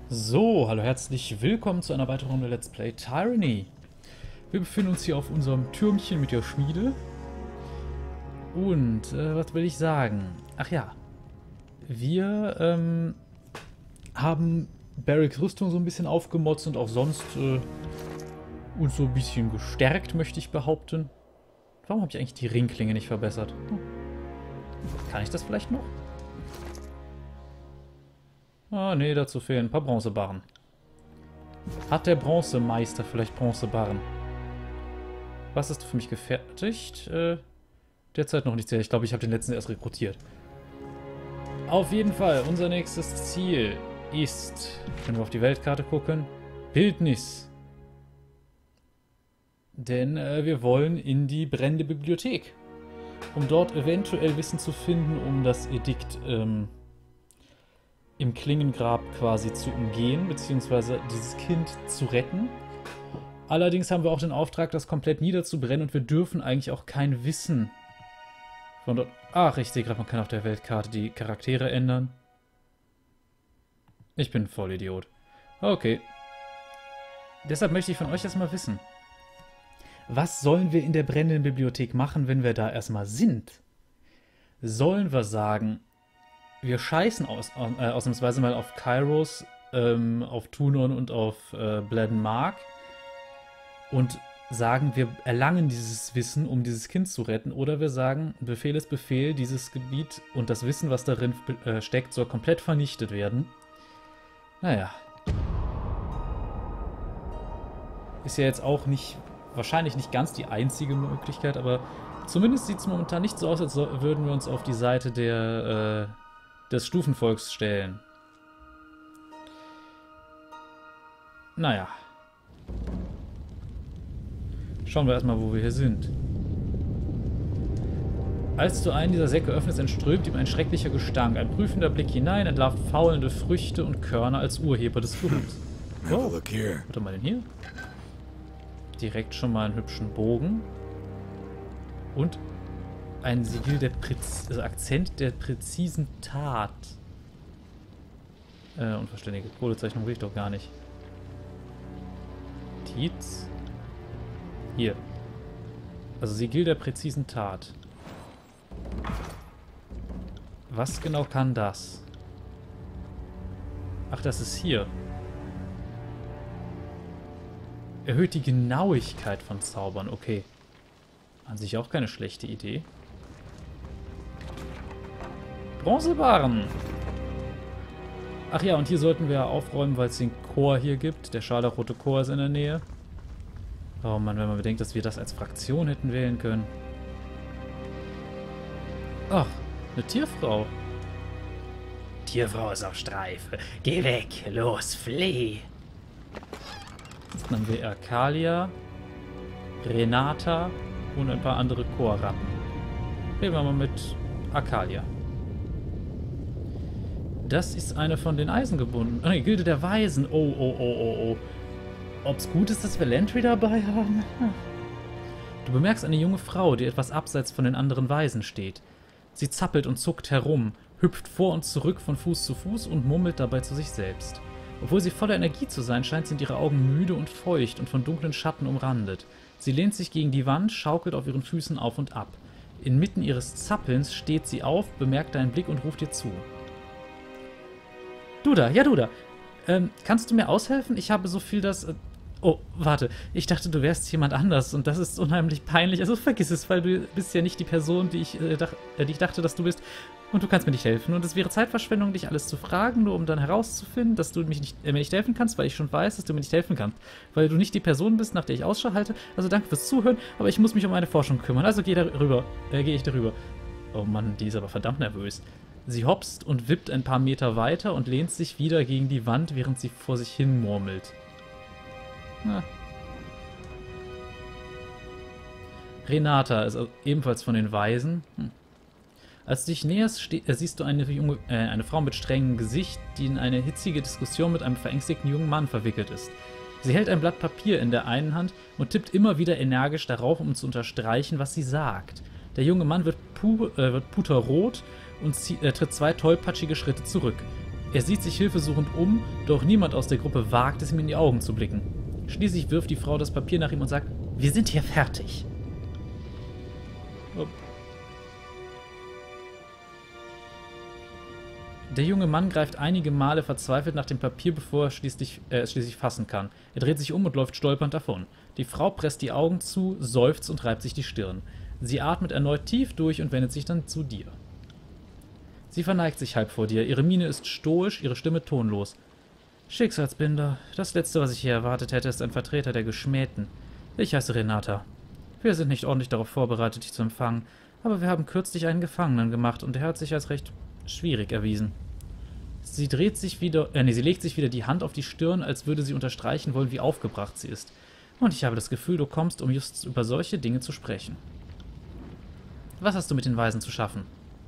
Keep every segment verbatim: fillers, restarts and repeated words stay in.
So, hallo, herzlich willkommen zu einer weiteren Runde Let's Play Tyranny. Wir befinden uns hier auf unserem Türmchen mit der Schmiede. Und, äh, was will ich sagen? Ach ja, wir ähm, haben Barracks Rüstung so ein bisschen aufgemotzt und auch sonst äh, uns so ein bisschen gestärkt, möchte ich behaupten. Warum habe ich eigentlich die Ringklinge nicht verbessert? Hm. Kann ich das vielleicht noch? Ah, nee, dazu fehlen ein paar Bronzebarren. Hat der Bronzemeister vielleicht Bronzebarren? Was ist für mich gefertigt? Äh, derzeit noch nicht sehr. Ich glaube, ich habe den letzten erst rekrutiert. Auf jeden Fall, unser nächstes Ziel ist, wenn wir auf die Weltkarte gucken, Bildnis. Denn äh, wir wollen in die brennende Bibliothek, um dort eventuell Wissen zu finden, um das Edikt ähm, im Klingengrab quasi zu umgehen, beziehungsweise dieses Kind zu retten. Allerdings haben wir auch den Auftrag, das komplett niederzubrennen und wir dürfen eigentlich auch kein Wissen von dort... Ach, ich sehe gerade, man kann auf der Weltkarte die Charaktere ändern. Ich bin ein Vollidiot. Okay. Deshalb möchte ich von euch erstmal wissen, was sollen wir in der brennenden Bibliothek machen, wenn wir da erstmal sind? Sollen wir sagen, wir scheißen aus, äh, ausnahmsweise mal auf Kairos, ähm, auf Tunon und auf äh, Bladden Mark und sagen, wir erlangen dieses Wissen, um dieses Kind zu retten, oder wir sagen, Befehl ist Befehl, dieses Gebiet und das Wissen, was darin äh, steckt, soll komplett vernichtet werden. Naja. Ist ja jetzt auch nicht, wahrscheinlich nicht ganz die einzige Möglichkeit, aber zumindest sieht es momentan nicht so aus, als würden wir uns auf die Seite der... Äh, des Stufenvolks stellen. Naja. Schauen wir erstmal, wo wir hier sind. Als du einen dieser Säcke öffnest, entströmt ihm ein schrecklicher Gestank. Ein prüfender Blick hinein entlarvt faulende Früchte und Körner als Urheber des Fluchs. Oh, warte mal denn hier? Direkt schon mal einen hübschen Bogen. Und ein Siegel der Präz also Akzent der präzisen Tat. Äh, unverständliche Kohlezeichnung will ich doch gar nicht. Tiz. Hier. Also Siegel der präzisen Tat. Was genau kann das? Ach, das ist hier. Erhöht die Genauigkeit von Zaubern. Okay. An sich auch keine schlechte Idee. Bronzebarren. Ach ja, und hier sollten wir aufräumen, weil es den Chor hier gibt. Der scharlachrote Chor ist in der Nähe. Oh Mann, wenn man bedenkt, dass wir das als Fraktion hätten wählen können. Ach, eine Tierfrau. Tierfrau ist auf Streife. Geh weg, los, flieh. Dann haben wir Arcalia, Renata und ein paar andere Chorratten. Reden wir mal mit Arcalia. Das ist eine von den Eisengebundenen. Oh, die Gilde der Weisen. Oh, oh, oh, oh, oh. Ob's gut ist, dass wir Lantry dabei haben? Du bemerkst eine junge Frau, die etwas abseits von den anderen Weisen steht. Sie zappelt und zuckt herum, hüpft vor und zurück von Fuß zu Fuß und murmelt dabei zu sich selbst. Obwohl sie voller Energie zu sein scheint, sind ihre Augen müde und feucht und von dunklen Schatten umrandet. Sie lehnt sich gegen die Wand, schaukelt auf ihren Füßen auf und ab. Inmitten ihres Zappelns steht sie auf, bemerkt deinen Blick und ruft dir zu. Du da, ja du da. Ähm, kannst du mir aushelfen? Ich habe so viel, das... Äh, oh, warte. Ich dachte, du wärst jemand anders und das ist unheimlich peinlich. Also vergiss es, weil du bist ja nicht die Person, die ich, äh, dach, äh, die ich dachte, dass du bist. Und du kannst mir nicht helfen. Und es wäre Zeitverschwendung, dich alles zu fragen, nur um dann herauszufinden, dass du mich nicht, äh, mir nicht helfen kannst, weil ich schon weiß, dass du mir nicht helfen kannst. Weil du nicht die Person bist, nach der ich Ausschau halte. Also danke fürs Zuhören, aber ich muss mich um meine Forschung kümmern. Also geh darüber. Äh, gehe ich darüber. Oh Mann, die ist aber verdammt nervös. Sie hopst und wippt ein paar Meter weiter und lehnt sich wieder gegen die Wand, während sie vor sich hin murmelt. Na. Renata ist ebenfalls von den Weisen. Hm. Als du dich näherst, äh, siehst du eine, junge, äh, eine Frau mit strengem Gesicht, die in eine hitzige Diskussion mit einem verängstigten jungen Mann verwickelt ist. Sie hält ein Blatt Papier in der einen Hand und tippt immer wieder energisch darauf, um zu unterstreichen, was sie sagt. Der junge Mann wird, pu äh, wird puterrot und zieh, äh, tritt zwei tollpatschige Schritte zurück. Er sieht sich hilfesuchend um, doch niemand aus der Gruppe wagt es, ihm in die Augen zu blicken. Schließlich wirft die Frau das Papier nach ihm und sagt, wir sind hier fertig. Oh. Der junge Mann greift einige Male verzweifelt nach dem Papier, bevor er schließlich, äh, es schließlich fassen kann. Er dreht sich um und läuft stolpernd davon. Die Frau presst die Augen zu, seufzt und reibt sich die Stirn. Sie atmet erneut tief durch und wendet sich dann zu dir. Sie verneigt sich halb vor dir. Ihre Miene ist stoisch, ihre Stimme tonlos. Schicksalsbinder. Das Letzte, was ich hier erwartet hätte, ist ein Vertreter der Geschmähten. Ich heiße Renata. Wir sind nicht ordentlich darauf vorbereitet, dich zu empfangen, aber wir haben kürzlich einen Gefangenen gemacht und der hat sich als recht schwierig erwiesen. Sie dreht sich wieder, äh, nee, sie legt sich wieder die Hand auf die Stirn, als würde sie unterstreichen wollen, wie aufgebracht sie ist. Und ich habe das Gefühl, du kommst, um just über solche Dinge zu sprechen. Was hast du mit den Weisen zu schaffen?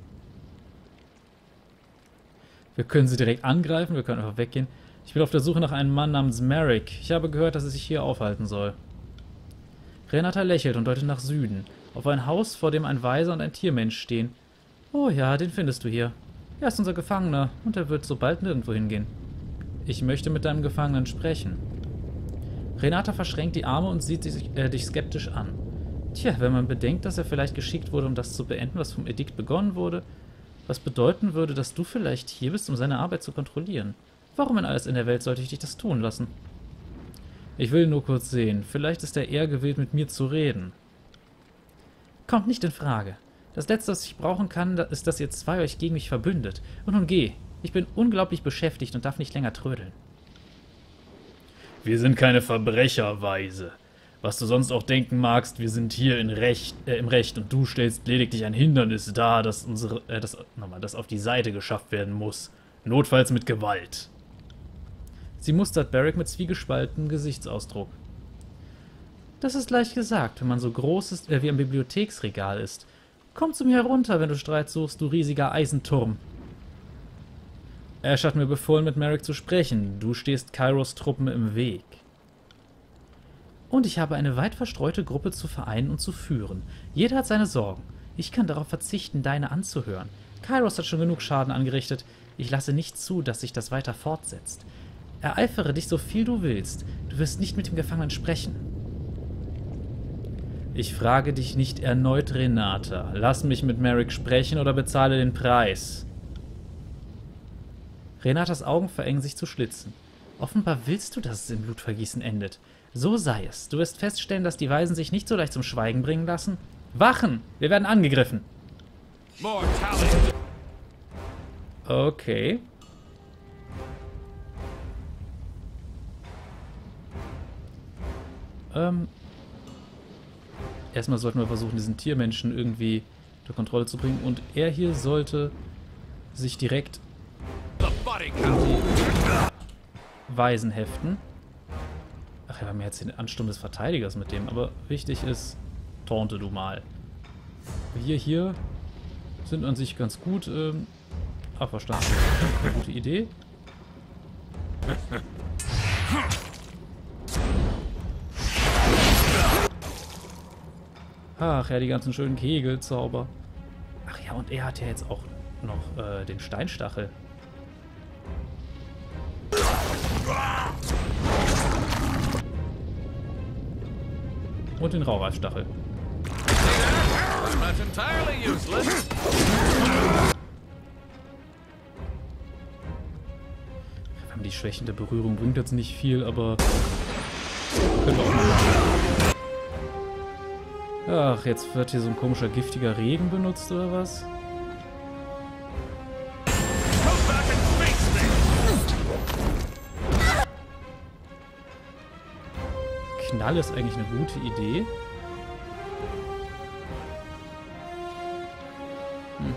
Wir können sie direkt angreifen, wir können einfach weggehen. Ich bin auf der Suche nach einem Mann namens Merrick. Ich habe gehört, dass er sich hier aufhalten soll. Renata lächelt und deutet nach Süden, auf ein Haus, vor dem ein Weiser und ein Tiermensch stehen. Oh ja, den findest du hier. Er ist unser Gefangener und er wird so bald nirgendwo hingehen. Ich möchte mit deinem Gefangenen sprechen. Renata verschränkt die Arme und sieht sich, äh, dich skeptisch an. Tja, wenn man bedenkt, dass er vielleicht geschickt wurde, um das zu beenden, was vom Edikt begonnen wurde, was bedeuten würde, dass du vielleicht hier bist, um seine Arbeit zu kontrollieren. Warum in alles in der Welt sollte ich dich das tun lassen? Ich will nur kurz sehen. Vielleicht ist er eher gewillt, mit mir zu reden. Kommt nicht in Frage. Das Letzte, was ich brauchen kann, ist, dass ihr zwei euch gegen mich verbündet. Und nun geh. Ich bin unglaublich beschäftigt und darf nicht länger trödeln. Wir sind keine Verbrecher, Weise. Was du sonst auch denken magst, wir sind hier in Recht, äh, im Recht und du stellst lediglich ein Hindernis dar, das, unsere, äh, das, nochmal, das auf die Seite geschafft werden muss. Notfalls mit Gewalt. Sie mustert Barrick mit zwiegespaltenem Gesichtsausdruck. Das ist leicht gesagt, wenn man so groß ist, äh, wie ein Bibliotheksregal ist. Komm zu mir herunter, wenn du Streit suchst, du riesiger Eisenturm. Ash hat mir befohlen, mit Merrick zu sprechen. Du stehst Kairos Truppen im Weg. Und ich habe eine weit verstreute Gruppe zu vereinen und zu führen. Jeder hat seine Sorgen. Ich kann darauf verzichten, deine anzuhören. Kairos hat schon genug Schaden angerichtet. Ich lasse nicht zu, dass sich das weiter fortsetzt. Ereifere dich so viel du willst. Du wirst nicht mit dem Gefangenen sprechen. Ich frage dich nicht erneut, Renata. Lass mich mit Merrick sprechen oder bezahle den Preis. Renatas Augen verengen sich zu Schlitzen. Offenbar willst du, dass es im Blutvergießen endet. So sei es. Du wirst feststellen, dass die Weisen sich nicht so leicht zum Schweigen bringen lassen. Wachen! Wir werden angegriffen. Okay. Ähm. Erstmal sollten wir versuchen, diesen Tiermenschen irgendwie unter Kontrolle zu bringen. Und er hier sollte sich direkt die Weisen heften. Ach, wir haben jetzt den Ansturm des Verteidigers mit dem. Aber wichtig ist, taunte du mal. Wir hier sind an sich ganz gut. Ähm, ach, verstanden. Eine gute Idee. Ach ja, die ganzen schönen Kegelzauber. Ach ja, und er hat ja jetzt auch noch äh, den Steinstachel. Und den Raureifstachel. Wir haben die schwächende Berührung, bringt jetzt nicht viel, aber können wir auch mal machen. Ach, jetzt wird hier so ein komischer, giftiger Regen benutzt, oder was? Knall ist eigentlich eine gute Idee. Hm.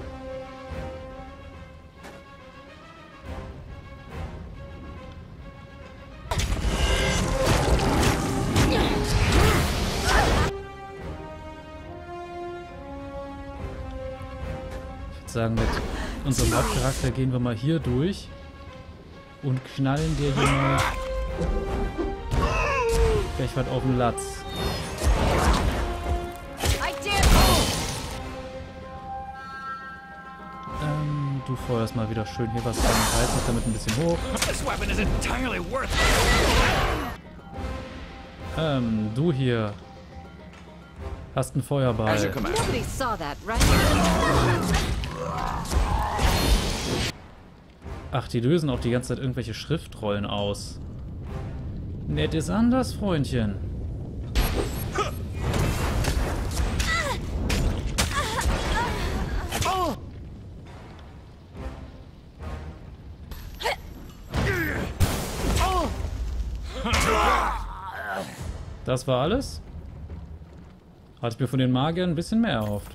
Ich würde sagen, mit unserem Hauptcharakter gehen wir mal hier durch und knallen der Junge gleich weit auf den Latz. Ähm, du feuerst mal wieder schön hier was rein und reißt mich damit ein bisschen hoch. Ähm, du hier hast einen Feuerball. Ach, die lösen auch die ganze Zeit irgendwelche Schriftrollen aus. Nett ist anders, Freundchen. Das war alles? Hatte ich mir von den Magiern ein bisschen mehr erhofft.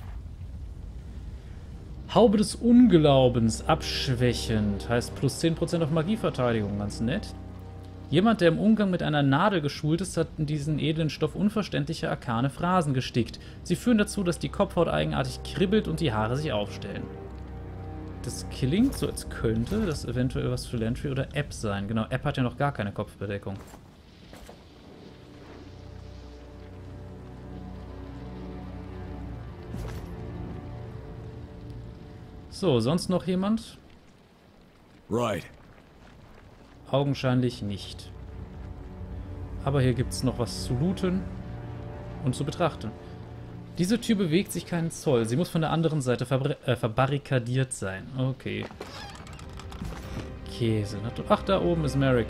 Haube des Unglaubens, abschwächend. Heißt plus zehn Prozent auf Magieverteidigung, ganz nett. Jemand, der im Umgang mit einer Nadel geschult ist, hat in diesen edlen Stoff unverständliche arkane Phrasen gestickt. Sie führen dazu, dass die Kopfhaut eigenartig kribbelt und die Haare sich aufstellen. Das klingt so, als könnte das eventuell was für Lantry oder App sein. Genau, App hat ja noch gar keine Kopfbedeckung. So, sonst noch jemand? Right. Augenscheinlich nicht. Aber hier gibt es noch was zu looten und zu betrachten. Diese Tür bewegt sich keinen Zoll. Sie muss von der anderen Seite äh, verbarrikadiert sein. Okay. Käse. Ach, da oben ist Merrick.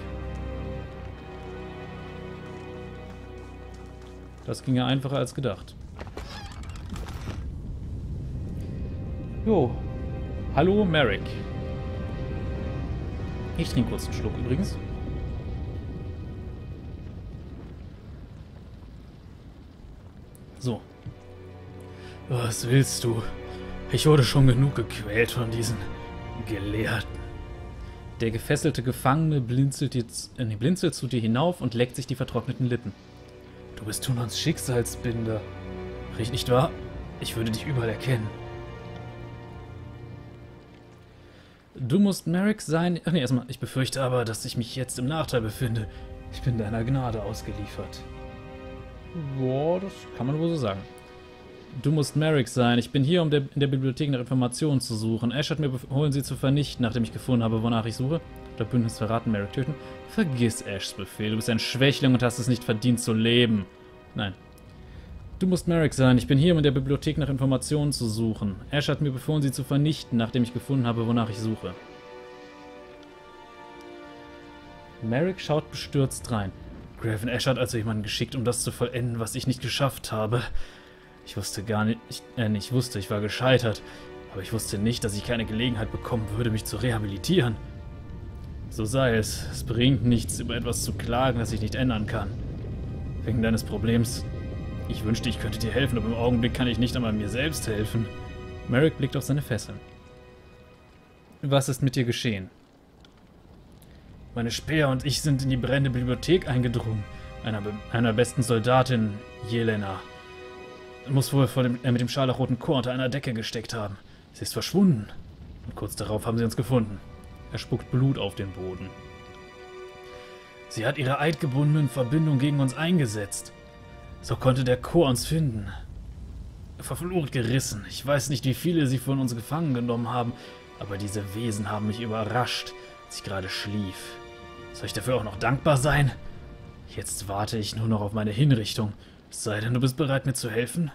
Das ging ja einfacher als gedacht. Jo. Hallo, Merrick. Ich trinke kurz einen Schluck übrigens. So. Was willst du? Ich wurde schon genug gequält von diesen Gelehrten. Der gefesselte Gefangene blinzelt, jetzt, äh, blinzelt zu dir hinauf und leckt sich die vertrockneten Lippen. Du bist Tunans Schicksalsbinder. Richtig, nicht wahr? Ich würde dich überall erkennen. Du musst Merrick sein... Ach nee, erstmal, ich befürchte aber, dass ich mich jetzt im Nachteil befinde. Ich bin deiner Gnade ausgeliefert. Boah, das kann man wohl so sagen. Du musst Merrick sein. Ich bin hier, um der, in der Bibliothek nach Informationen zu suchen. Ash hat mir befohlen, sie zu vernichten, nachdem ich gefunden habe, wonach ich suche. Der Bündnis verraten, Merrick töten. Vergiss Ashs Befehl. Du bist ein Schwächling und hast es nicht verdient zu leben. Nein. Du musst Merrick sein. Ich bin hier, um in der Bibliothek nach Informationen zu suchen. Ash hat mir befohlen, sie zu vernichten, nachdem ich gefunden habe, wonach ich suche. Merrick schaut bestürzt rein. Graven Ash hat also jemanden geschickt, um das zu vollenden, was ich nicht geschafft habe. Ich wusste gar nicht... Ich, äh, ich wusste, ich war gescheitert. Aber ich wusste nicht, dass ich keine Gelegenheit bekommen würde, mich zu rehabilitieren. So sei es. Es bringt nichts, über etwas zu klagen, das ich nicht ändern kann. Wegen deines Problems... Ich wünschte, ich könnte dir helfen, aber im Augenblick kann ich nicht einmal mir selbst helfen. Merrick blickt auf seine Fesseln. Was ist mit dir geschehen? Meine Späher und ich sind in die brennende Bibliothek eingedrungen. Einer, einer besten Soldatin, Jelena. Muss wohl vor dem, äh, mit dem scharlachroten Chor unter einer Decke gesteckt haben. Sie ist verschwunden. Und kurz darauf haben sie uns gefunden. Er spuckt Blut auf den Boden. Sie hat ihre eidgebundenen Verbindungen gegen uns eingesetzt. So konnte der Chor uns finden. Verflucht gerissen. Ich weiß nicht, wie viele sie von uns gefangen genommen haben, aber diese Wesen haben mich überrascht, als ich gerade schlief. Soll ich dafür auch noch dankbar sein? Jetzt warte ich nur noch auf meine Hinrichtung. Es sei denn, du bist bereit, mir zu helfen?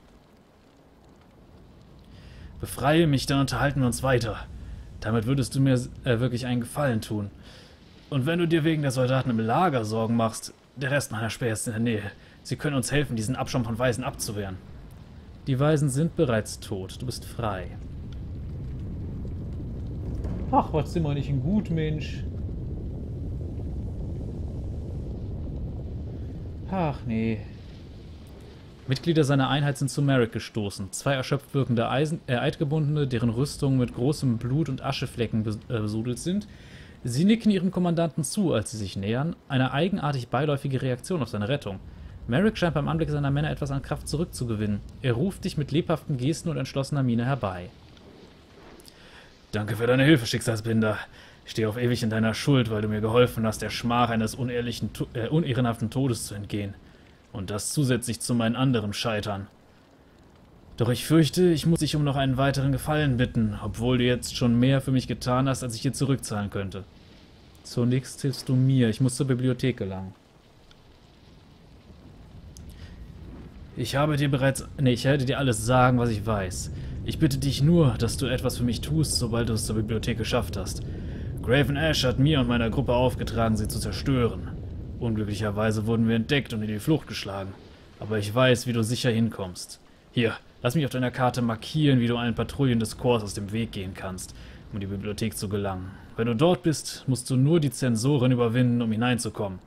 Befreie mich, dann unterhalten wir uns weiter. Damit würdest du mir äh, wirklich einen Gefallen tun. Und wenn du dir wegen der Soldaten im Lager Sorgen machst, der Rest meiner Späher ist in der Nähe. Sie können uns helfen, diesen Abschaum von Weisen abzuwehren. Die Weisen sind bereits tot. Du bist frei. Ach, was sind wir nicht ein Gutmensch? Ach, nee. Mitglieder seiner Einheit sind zu Merrick gestoßen. Zwei erschöpft wirkende Eisen, äh, Eidgebundene, deren Rüstungen mit großem Blut- und Ascheflecken bes äh, besudelt sind. Sie nicken ihrem Kommandanten zu, als sie sich nähern. Eine eigenartig beiläufige Reaktion auf seine Rettung. Merrick scheint beim Anblick seiner Männer etwas an Kraft zurückzugewinnen. Er ruft dich mit lebhaften Gesten und entschlossener Miene herbei. Danke für deine Hilfe, Schicksalsbinder. Ich stehe auf ewig in deiner Schuld, weil du mir geholfen hast, der Schmach eines unehrlichen, äh, unehrenhaften Todes zu entgehen. Und das zusätzlich zu meinen anderen Scheitern. Doch ich fürchte, ich muss dich um noch einen weiteren Gefallen bitten, obwohl du jetzt schon mehr für mich getan hast, als ich dir zurückzahlen könnte. Zunächst hilfst du mir, ich muss zur Bibliothek gelangen. Ich habe dir bereits... Nee, ich werde dir alles sagen, was ich weiß. Ich bitte dich nur, dass du etwas für mich tust, sobald du es zur Bibliothek geschafft hast. Graven Ash hat mir und meiner Gruppe aufgetragen, sie zu zerstören. Unglücklicherweise wurden wir entdeckt und in die Flucht geschlagen. Aber ich weiß, wie du sicher hinkommst. Hier, lass mich auf deiner Karte markieren, wie du allen Patrouillen des Korps aus dem Weg gehen kannst, um in die Bibliothek zu gelangen. Wenn du dort bist, musst du nur die Zensorin überwinden, um hineinzukommen.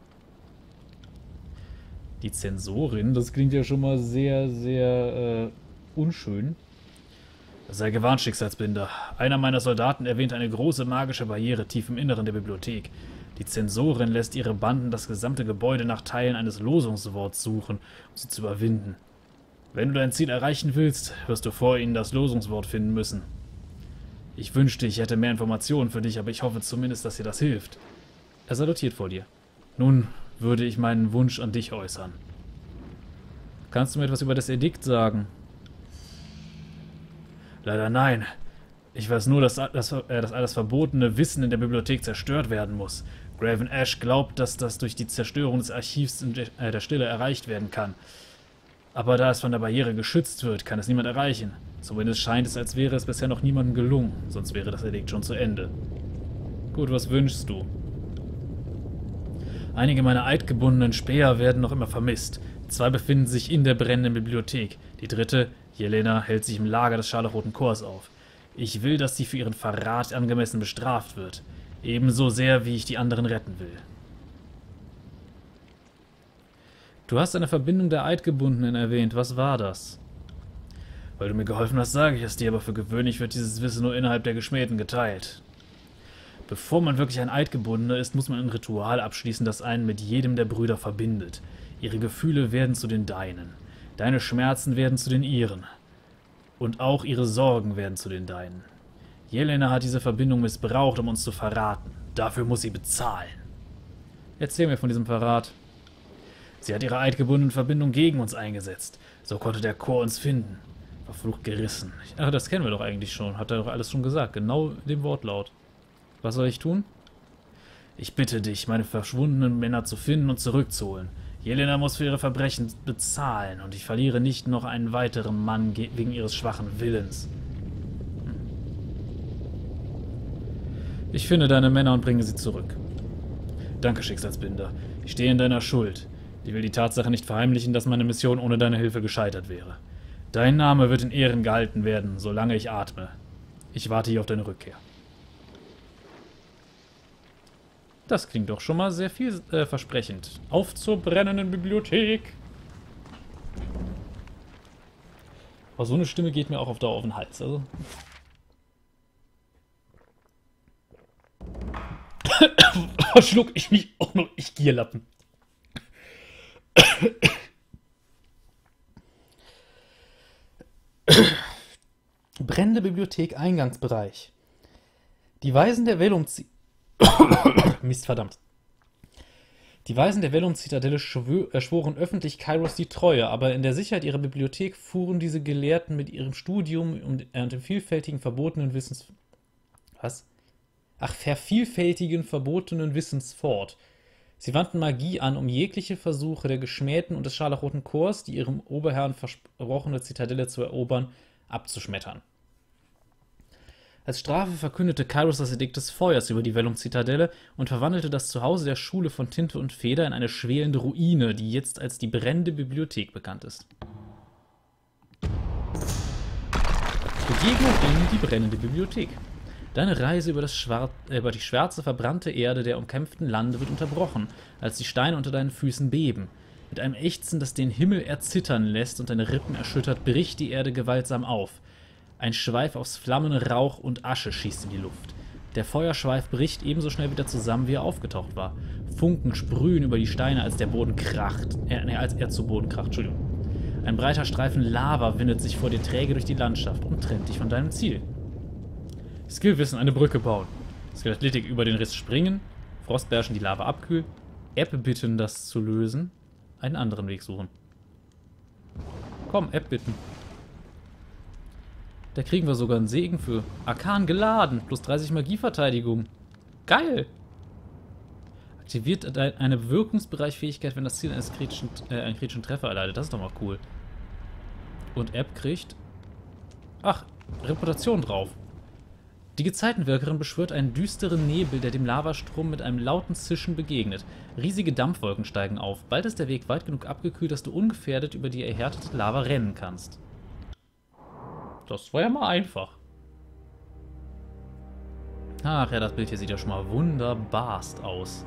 Die Zensorin? Das klingt ja schon mal sehr, sehr äh, unschön. Sei gewarnt, Schicksalsbinder. Einer meiner Soldaten erwähnt eine große magische Barriere tief im Inneren der Bibliothek. Die Zensorin lässt ihre Banden das gesamte Gebäude nach Teilen eines Losungsworts suchen, um sie zu überwinden. Wenn du dein Ziel erreichen willst, wirst du vor ihnen das Losungswort finden müssen. Ich wünschte, ich hätte mehr Informationen für dich, aber ich hoffe zumindest, dass dir das hilft. Er salutiert vor dir. Nun würde ich meinen Wunsch an dich äußern. Kannst du mir etwas über das Edikt sagen? Leider nein. Ich weiß nur, dass, dass, äh, dass alles verbotene Wissen in der Bibliothek zerstört werden muss. Graven Ash glaubt, dass das durch die Zerstörung des Archivs in de, äh, der Stille erreicht werden kann. Aber da es von der Barriere geschützt wird, kann es niemand erreichen. Zumindest scheint es, als wäre es bisher noch niemandem gelungen, sonst wäre das Edikt schon zu Ende. Gut, was wünschst du? Einige meiner eidgebundenen Späher werden noch immer vermisst. Zwei befinden sich in der brennenden Bibliothek. Die dritte, Jelena, hält sich im Lager des Scharlachroten Korps auf. Ich will, dass sie für ihren Verrat angemessen bestraft wird. Ebenso sehr, wie ich die anderen retten will. Du hast eine Verbindung der Eidgebundenen erwähnt. Was war das? Weil du mir geholfen hast, sage ich es dir, aber für gewöhnlich wird dieses Wissen nur innerhalb der Geschmähten geteilt. Bevor man wirklich ein Eidgebundener ist, muss man ein Ritual abschließen, das einen mit jedem der Brüder verbindet. Ihre Gefühle werden zu den deinen. Deine Schmerzen werden zu den ihren. Und auch ihre Sorgen werden zu den deinen. Jelena hat diese Verbindung missbraucht, um uns zu verraten. Dafür muss sie bezahlen. Erzähl mir von diesem Verrat. Sie hat ihre eidgebundene Verbindung gegen uns eingesetzt. So konnte der Chor uns finden. Verflucht gerissen. Ach, das kennen wir doch eigentlich schon. Hat er doch alles schon gesagt. Genau dem Wortlaut. Was soll ich tun? Ich bitte dich, meine verschwundenen Männer zu finden und zurückzuholen. Jelena muss für ihre Verbrechen bezahlen und ich verliere nicht noch einen weiteren Mann wegen ihres schwachen Willens. Hm. Ich finde deine Männer und bringe sie zurück. Danke, Schicksalsbinder. Ich stehe in deiner Schuld. Ich will die Tatsache nicht verheimlichen, dass meine Mission ohne deine Hilfe gescheitert wäre. Dein Name wird in Ehren gehalten werden, solange ich atme. Ich warte hier auf deine Rückkehr. Das klingt doch schon mal sehr vielversprechend. Äh, auf zur brennenden Bibliothek! Aber so eine Stimme geht mir auch auf Dauer auf den Hals. Also. Verschluck ich mich auch noch, ich Gierlappen. Brennende Bibliothek, Eingangsbereich. Die Weisen der Vellum... Mist, verdammt. Die Weisen der Vellum-Zitadelle schwö- äh, schworen öffentlich Kairos die Treue, aber in der Sicherheit ihrer Bibliothek fuhren diese Gelehrten mit ihrem Studium und äh, dem vielfältigen verbotenen Wissens... Was? Ach, vervielfältigen verbotenen Wissens fort. Sie wandten Magie an, um jegliche Versuche der Geschmähten und des Scharlachroten Korps, die ihrem Oberherrn versprochene Zitadelle zu erobern, abzuschmettern. Als Strafe verkündete Kairos das Edikt des Feuers über die Vellum-Zitadelle und verwandelte das Zuhause der Schule von Tinte und Feder in eine schwelende Ruine, die jetzt als die brennende Bibliothek bekannt ist. Begegnung in die brennende Bibliothek. Deine Reise über, das Schwar- äh, über die schwarze, verbrannte Erde der umkämpften Lande wird unterbrochen, als die Steine unter deinen Füßen beben. Mit einem Ächzen, das den Himmel erzittern lässt und deine Rippen erschüttert, bricht die Erde gewaltsam auf. Ein Schweif aus Flammen, Rauch und Asche schießt in die Luft. Der Feuerschweif bricht ebenso schnell wieder zusammen, wie er aufgetaucht war. Funken sprühen über die Steine, als der Boden kracht. Äh, nee, als er zu Boden kracht, Entschuldigung. Ein breiter Streifen Lava windet sich vor dir träge durch die Landschaft und trennt dich von deinem Ziel. Skillwissen, eine Brücke bauen. Skill-Athletik, über den Riss springen. Frostbärschen, die Lava abkühlen. App bitten, das zu lösen. Einen anderen Weg suchen. Komm, App bitten. Da kriegen wir sogar einen Segen für. Arkan geladen. Plus dreißig Magieverteidigung. Geil. Aktiviert eine Wirkungsbereichfähigkeit, wenn das Ziel eines kritischen, äh, einen kritischen Treffer erleidet. Das ist doch mal cool. Und App kriegt... Ach, Reputation drauf. Die Gezeitenwirkerin beschwört einen düsteren Nebel, der dem Lavastrom mit einem lauten Zischen begegnet. Riesige Dampfwolken steigen auf. Bald ist der Weg weit genug abgekühlt, dass du ungefährdet über die erhärtete Lava rennen kannst. Das war ja mal einfach. Ach ja, das Bild hier sieht ja schon mal wunderbarst aus.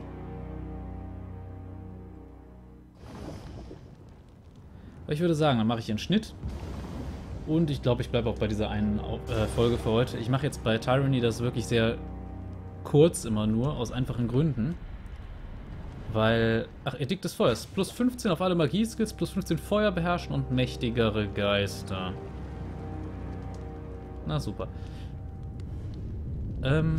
Aber ich würde sagen, dann mache ich einen Schnitt. Und ich glaube, ich bleibe auch bei dieser einen äh, Folge für heute. Ich mache jetzt bei Tyranny das wirklich sehr kurz immer nur, aus einfachen Gründen. Weil, ach, Edikt des Feuers. Plus fünfzehn auf alle Magie-Skills, plus fünfzehn Feuer beherrschen und mächtigere Geister. Na super. Ähm...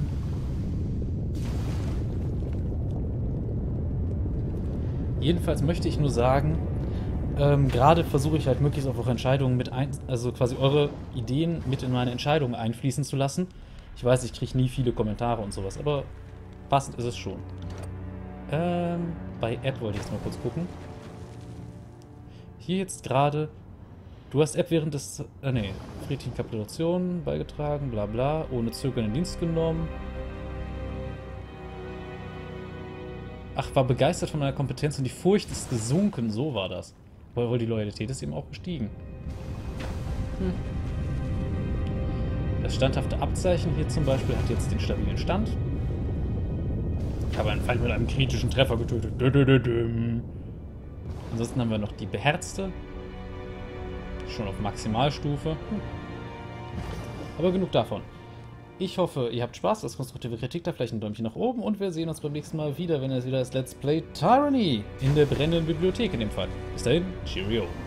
Jedenfalls möchte ich nur sagen, Ähm, gerade versuche ich halt möglichst auf eure Entscheidungen mit ein, also quasi eure Ideen mit in meine Entscheidungen einfließen zu lassen. Ich weiß, ich kriege nie viele Kommentare und sowas, aber passend ist es schon. Ähm, bei App wollte ich jetzt mal kurz gucken. Hier jetzt gerade, du hast App während des, äh, nee, friedlichen Kapitulation beigetragen, bla bla, ohne Zögern in Dienst genommen. Ach, war begeistert von meiner Kompetenz und die Furcht ist gesunken, so war das. Weil die Loyalität ist eben auch gestiegen. Hm. Das standhafte Abzeichen hier zum Beispiel hat jetzt den stabilen Stand. Ich habe einen Feind mit einem kritischen Treffer getötet. Ansonsten haben wir noch die beherzte. Schon auf Maximalstufe. Hm. Aber genug davon. Ich hoffe, ihr habt Spaß. Das konstruktive Kritik da, vielleicht ein Däumchen nach oben. Und wir sehen uns beim nächsten Mal wieder, wenn es wieder das Let's Play Tyranny in der brennenden Bibliothek in dem Fall. Bis dahin, Cheerio.